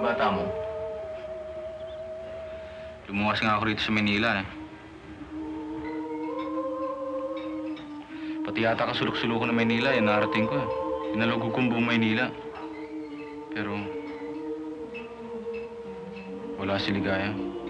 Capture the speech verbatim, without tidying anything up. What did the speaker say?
pagkabata mo? Lumuwas nga ako rito sa Manila eh. Pati yata kasulok-sulok ng Manila eh, narating ko eh. Inalugog kong buong Manila. Pero... wala si Ligaya.